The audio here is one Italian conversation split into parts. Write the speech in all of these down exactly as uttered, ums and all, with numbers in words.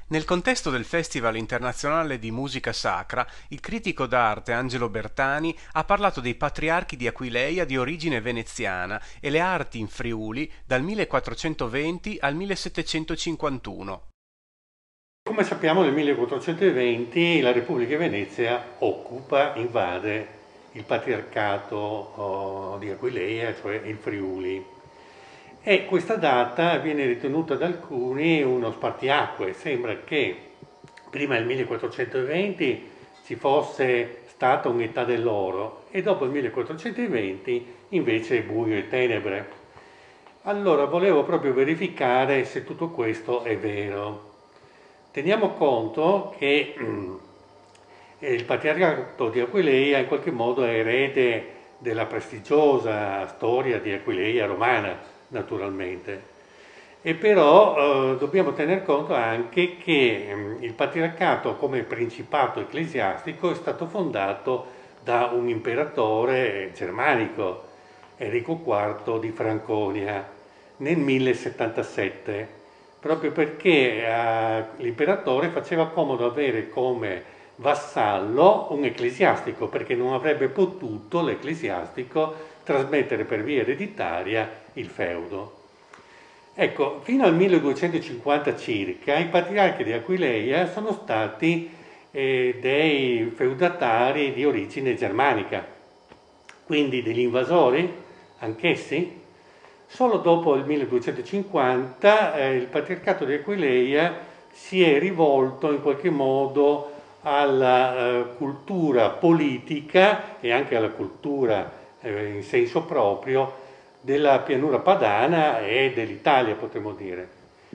Nel contesto del Festival internazionale di musica sacra, il critico d'arte Angelo Bertani ha parlato dei patriarchi di Aquileia di origine veneziana e le arti in Friuli dal millequattrocentoventi al millesettecentocinquantuno. Come sappiamo nel millequattrocentoventi la Repubblica di Venezia occupa, invade il patriarcato oh, di Aquileia, cioè il Friuli. E questa data viene ritenuta da alcuni uno spartiacque. Sembra che prima del millequattrocentoventi ci fosse stata un'età dell'oro e dopo il millequattrocentoventi invece buio e tenebre. Allora volevo proprio verificare se tutto questo è vero. Teniamo conto che il patriarcato di Aquileia in qualche modo è erede della prestigiosa storia di Aquileia romana, naturalmente. E però eh, dobbiamo tener conto anche che eh, il patriarcato come principato ecclesiastico è stato fondato da un imperatore germanico, Enrico quarto di Franconia, nel millesettantasette, proprio perché eh, l'imperatore faceva comodo avere come vassallo un ecclesiastico, perché non avrebbe potuto l'ecclesiastico trasmettere per via ereditaria il feudo. Ecco, fino al milleduecentocinquanta circa i patriarchi di Aquileia sono stati eh, dei feudatari di origine germanica, quindi degli invasori, anch'essi. Solo dopo il milleduecentocinquanta eh, il patriarcato di Aquileia si è rivolto in qualche modo alla eh, cultura politica e anche alla cultura eh, in senso proprio della pianura padana e dell'Italia, potremmo dire.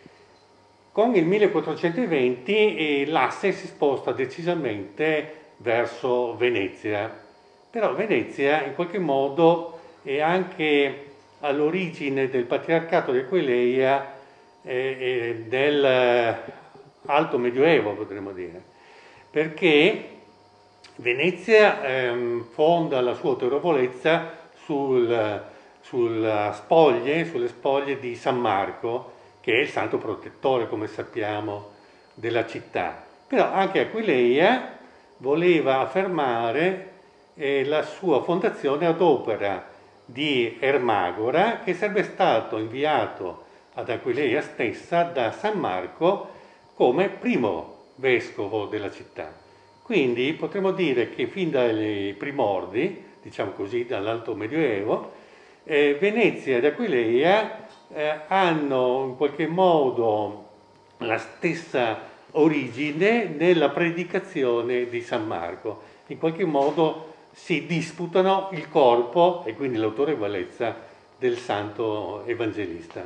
Con il millequattrocentoventi eh, l'asse si sposta decisamente verso Venezia, però Venezia in qualche modo è anche all'origine del patriarcato di Aquileia e eh, eh, del eh, alto medioevo, potremmo dire, perché Venezia ehm, fonda la sua autorevolezza sul, sulla spoglie, sulle spoglie di San Marco, che è il santo protettore, come sappiamo, della città. Però anche Aquileia voleva affermare eh, la sua fondazione ad opera di Ermagora, che sarebbe stato inviato ad Aquileia stessa da San Marco come primo vescovo della città. Quindi potremmo dire che fin dai primordi, diciamo così, dall'Alto Medioevo, eh, Venezia ed Aquileia eh, hanno in qualche modo la stessa origine nella predicazione di San Marco. In qualche modo si disputano il corpo e quindi l'autorevolezza del santo evangelista.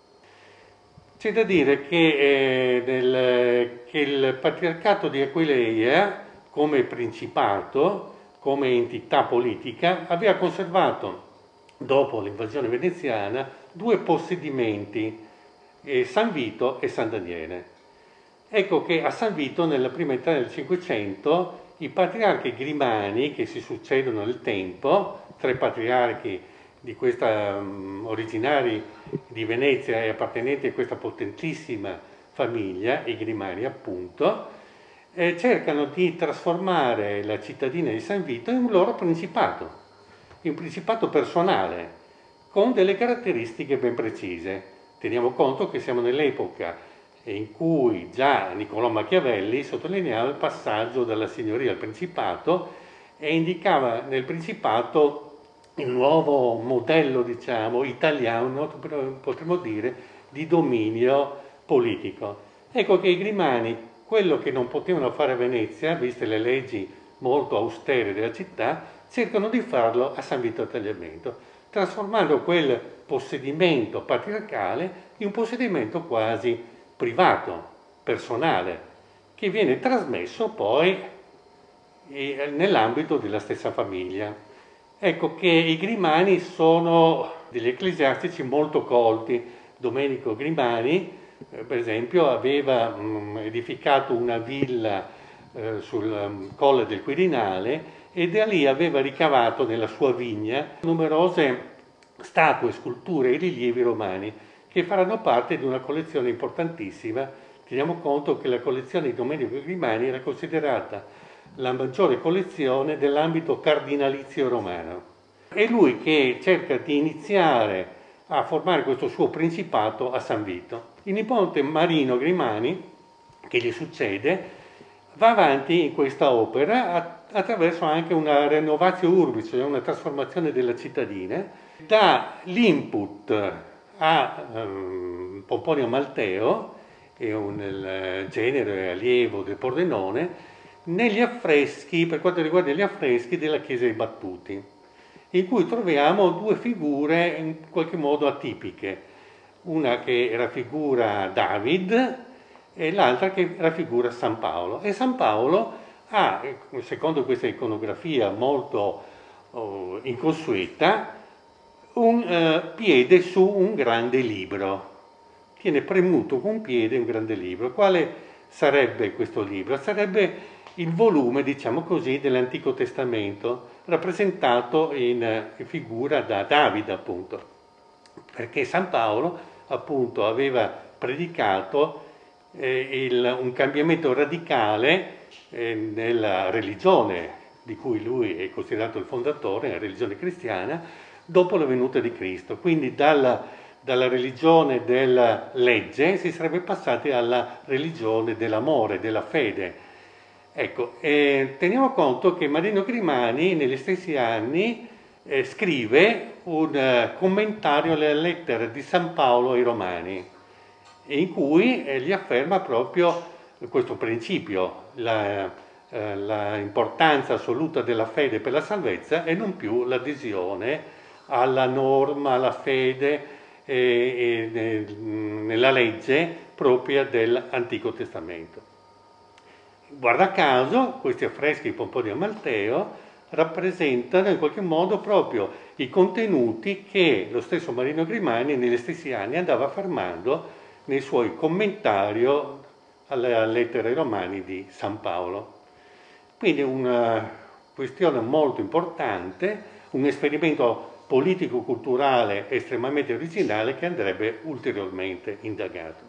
C'è da dire che, eh, nel, che il patriarcato di Aquileia, come principato, come entità politica, aveva conservato, dopo l'invasione veneziana, due possedimenti, eh, San Vito e San Daniele. Ecco che a San Vito, nella prima metà del Cinquecento, i patriarchi grimani, che si succedono nel tempo, tre patriarchi di questa um, originari di Venezia e appartenenti a questa potentissima famiglia, i Grimani appunto, eh, cercano di trasformare la cittadina di San Vito in un loro principato, in un principato personale, con delle caratteristiche ben precise. Teniamo conto che siamo nell'epoca in cui già Niccolò Machiavelli sottolineava il passaggio dalla signoria al principato e indicava nel principato il nuovo modello, diciamo, italiano, potremmo dire, di dominio politico. Ecco che i Grimani, quello che non potevano fare a Venezia, viste le leggi molto austere della città, cercano di farlo a San Vito al Tagliamento, trasformando quel possedimento patriarcale in un possedimento quasi privato, personale, che viene trasmesso poi nell'ambito della stessa famiglia. Ecco che i Grimani sono degli ecclesiastici molto colti. Domenico Grimani, eh, per esempio, aveva mh, edificato una villa eh, sul um, colle del Quirinale e da lì aveva ricavato nella sua vigna numerose statue, sculture e rilievi romani che faranno parte di una collezione importantissima teniamo conto che la collezione di Domenico Grimani era considerata la maggiore collezione dell'ambito cardinalizio romano. È lui che cerca di iniziare a formare questo suo principato a San Vito. Il nipote Marino Grimani, che gli succede, va avanti in questa opera attraverso anche una renovatio urbis, cioè una trasformazione della cittadina, dà l'input a um, Pomponio Malteo, che è un il genere allievo del Pordenone, negli affreschi, per quanto riguarda gli affreschi della chiesa dei Battuti, in cui troviamo due figure in qualche modo atipiche, una che raffigura David e l'altra che raffigura San Paolo. E San Paolo ha, secondo questa iconografia molto oh, inconsueta, un eh, piede su un grande libro. Tiene premuto con un piede un grande libro. Quale sarebbe questo libro? Sarebbe il volume, diciamo così, dell'Antico Testamento, rappresentato in, in figura da Davide, appunto, perché San Paolo, appunto, aveva predicato eh, il, un cambiamento radicale eh, nella religione di cui lui è considerato il fondatore, la religione cristiana, dopo la venuta di Cristo. Quindi dalla, dalla religione della legge si sarebbe passati alla religione dell'amore, della fede. Ecco, eh, teniamo conto che Marino Grimani negli stessi anni eh, scrive un eh, commentario alle lettere di San Paolo ai Romani, in cui eh, gli afferma proprio questo principio, la, eh, la importanza assoluta della fede per la salvezza e non più l'adesione alla norma, alla fede eh, eh, nella legge propria dell'Antico Testamento. Guarda caso, questi affreschi di Pomponio Malteo rappresentano in qualche modo proprio i contenuti che lo stesso Marino Grimani negli stessi anni andava affermando nei suoi commentari alle lettere ai Romani di San Paolo. Quindi una questione molto importante, un esperimento politico-culturale estremamente originale che andrebbe ulteriormente indagato.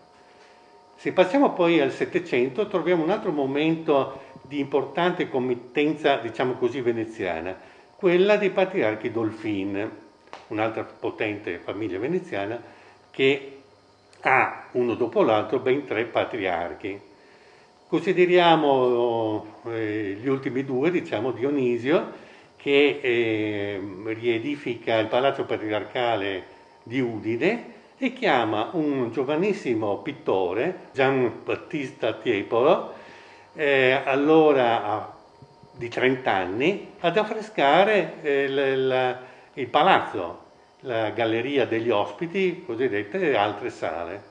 Se passiamo poi al Settecento troviamo un altro momento di importante committenza, diciamo così, veneziana, quella dei patriarchi Dolfin, un'altra potente famiglia veneziana che ha uno dopo l'altro ben tre patriarchi. Consideriamo eh, gli ultimi due, diciamo Dionisio, che eh, riedifica il palazzo patriarcale di Udine e chiama un giovanissimo pittore, Gian Battista Tiepolo, eh, allora di trenta anni, ad affrescare eh, l, l, il palazzo, la galleria degli ospiti, cosiddette, e altre sale.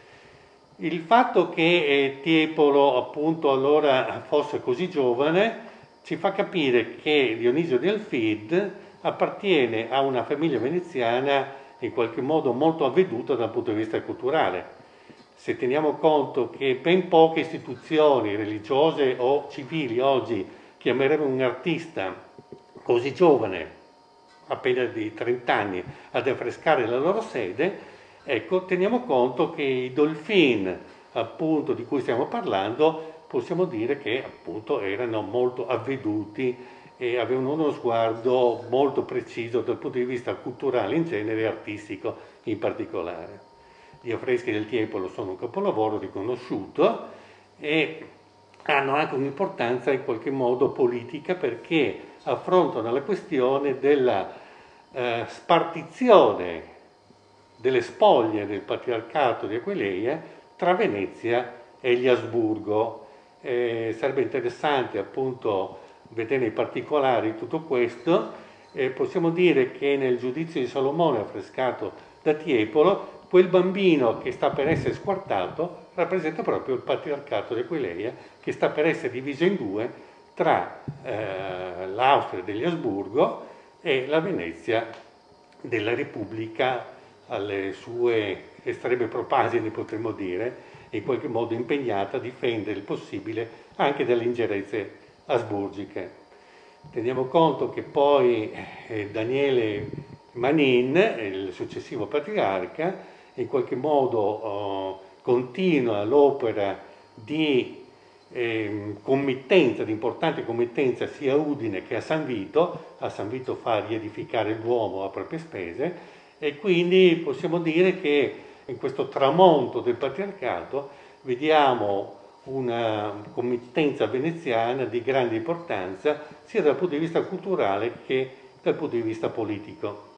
Il fatto che eh, Tiepolo appunto allora fosse così giovane ci fa capire che Dionisio di Alfid appartiene a una famiglia veneziana in qualche modo molto avveduta dal punto di vista culturale. Se teniamo conto che ben poche istituzioni religiose o civili oggi chiamerebbero un artista così giovane, appena di trenta anni, ad affrescare la loro sede, ecco, teniamo conto che i Dolfin, appunto, di cui stiamo parlando, possiamo dire che appunto erano molto avveduti e avevano uno sguardo molto preciso dal punto di vista culturale in genere e artistico in particolare. Gli affreschi del Tiepolo sono un capolavoro riconosciuto e hanno anche un'importanza in qualche modo politica perché affrontano la questione della eh, spartizione delle spoglie del patriarcato di Aquileia tra Venezia e gli Asburgo. Eh, sarebbe interessante appunto vedere i particolari di tutto questo. Eh, possiamo dire che nel giudizio di Salomone affrescato da Tiepolo, quel bambino che sta per essere squartato rappresenta proprio il patriarcato di Aquileia, che sta per essere diviso in due tra eh, l'Austria degli Asburgo e la Venezia della Repubblica alle sue estreme propagine, potremmo dire, in qualche modo impegnata a difendere il possibile anche dalle ingerenze asburgiche. Teniamo conto che poi eh, Daniele Manin, il successivo patriarca, in qualche modo oh, continua l'opera di eh, committenza, di importante committenza sia a Udine che a San Vito. A San Vito fa riedificare il Duomo a proprie spese, e quindi possiamo dire che in questo tramonto del patriarcato vediamo una committenza veneziana di grande importanza sia dal punto di vista culturale che dal punto di vista politico.